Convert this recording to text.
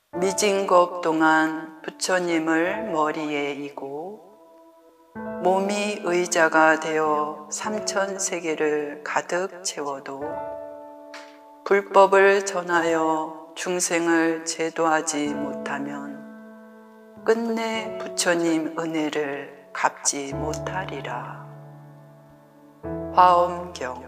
미진겁 동안 부처님을 머리에 이고 몸이 의자가 되어 삼천세계를 가득 채워도 불법을 전하여 중생을 제도하지 못하면 끝내 부처님 은혜를 갚지 못하리라. 화엄경.